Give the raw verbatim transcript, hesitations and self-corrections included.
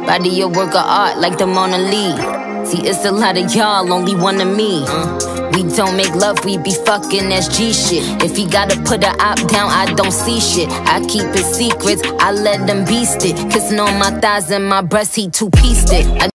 Body a work of art like the Mona Lisa. See, it's a lot of y'all, only one of me. uh. We don't make love, we be fucking, that's G shit. If he gotta put a op down, I don't see shit. I keep his secrets, I let them beast it. Kissing on my thighs and my breast, he two-pieced it. I